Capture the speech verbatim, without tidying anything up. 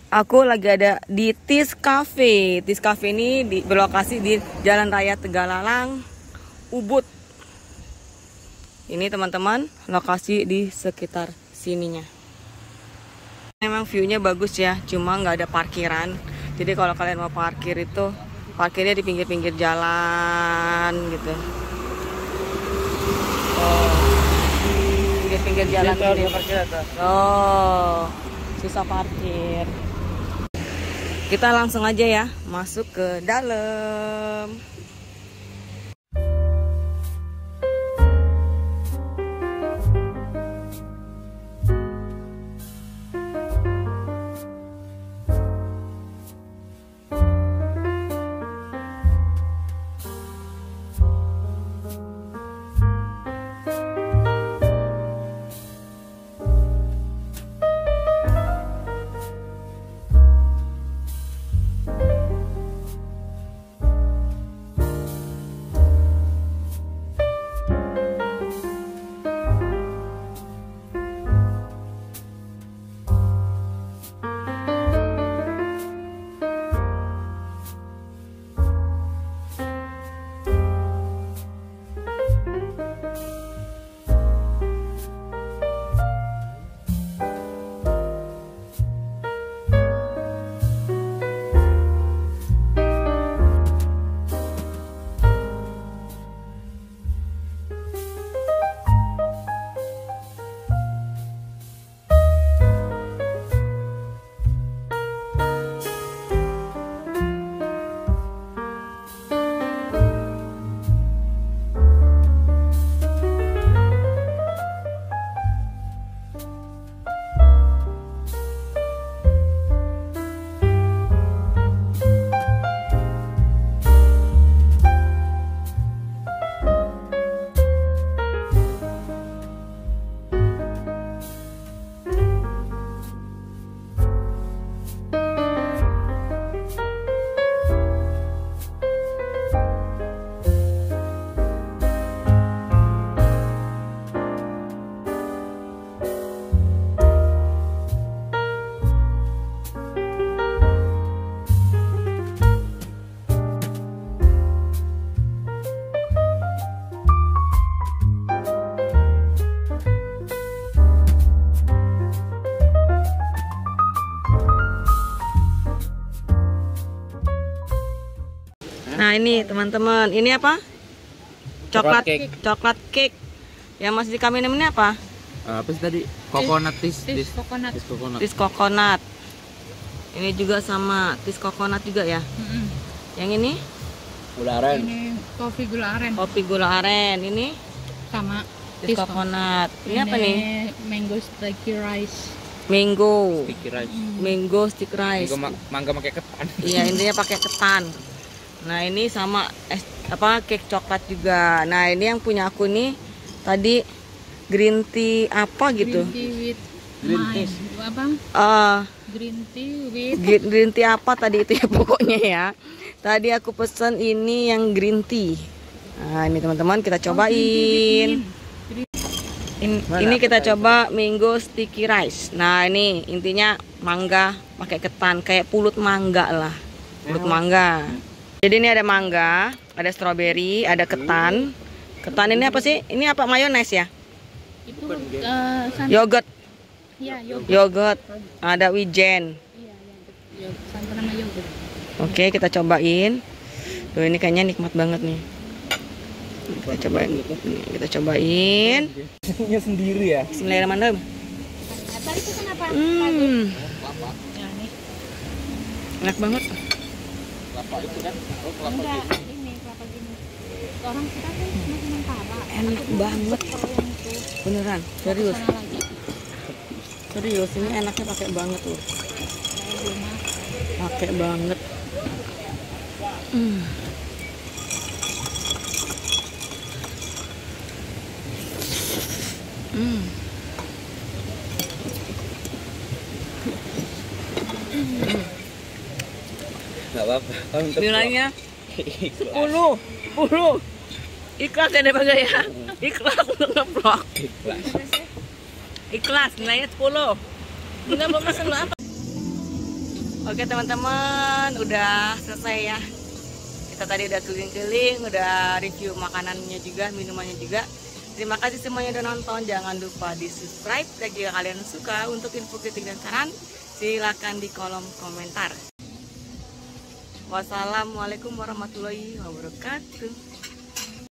Aku lagi ada di Tis Cafe. Tis Cafe ini di, berlokasi di Jalan Raya Tegalalang, Ubud. Ini teman-teman, lokasi di sekitar sininya. Memang view-nya bagus ya, cuma nggak ada parkiran. Jadi kalau kalian mau parkir itu, parkirnya di pinggir-pinggir jalan gitu. Oh, pinggir-pinggir jalan ini. Oh, susah parkir. Kita langsung aja ya masuk ke dalam. Nah ini teman-teman, ini apa? Coklat cake. Coklat cake. Yang masih di kami namanya apa? Uh, apa sih tadi? Coconut tis. Tis coconut. Tis coconut. Ini juga sama tis coconut juga ya. Mm-hmm. Yang ini? Gula aren. Ini kopi gula aren. Kopi gula aren. Ini? Sama tis coconut. Ini, ini apa nih? Mango sticky rice. Mango. Sticky rice. Mango sticky rice. Mango mangga pakai ketan. Iya intinya pakai ketan. Nah ini sama es apa cake coklat juga. Nah ini yang punya aku nih tadi green tea apa gitu? Green tea with green tea apa? Uh, green tea with green tea apa tadi itu ya pokoknya ya. Tadi aku pesen ini yang green tea. Nah ini teman-teman kita cobain. Oh, In, ini kita coba mango sticky rice. Nah ini intinya mangga pakai ketan kayak pulut mangga lah, pulut mangga. Jadi ini ada mangga, ada stroberi, ada ketan. Ketan ini apa sih? Ini apa, mayones ya? Itu uh, yogurt. Iya, yogurt. Yogurt. Ada wijen. Iya, iya. Santan sama yogurt. Oke, kita cobain. Tuh ini kayaknya nikmat banget nih. Kita cobain. Kita cobain. Punya sendiri ya. Bismillahirrahmanirrahim. Tadi itu kenapa? Hmm. Enak banget. Kelapa itu kan? Oh, kelapa enggak, ini kelapa gini. Orang kita tuh cuma sementara. Enak banget. Beneran, serius. Serius, ini enaknya pakai banget loh. Pakai banget. Hmm. Hmm. Gak apa-apa. Nilainya sepuluh, sepuluh. Ikhlas ya daripada ya. Ikhlas untuk ngeblok. Ikhlas. Ikhlas nilainya sepuluh. Enggak mau pesen apa? Oke teman-teman, udah selesai ya. Kita tadi udah keliling-keliling, udah review makanannya juga, minumannya juga. Terima kasih semuanya udah nonton. Jangan lupa di subscribe. Dan jika kalian suka untuk info, kritik, dan saran, silakan di kolom komentar. Wassalamualaikum warahmatullahi wabarakatuh.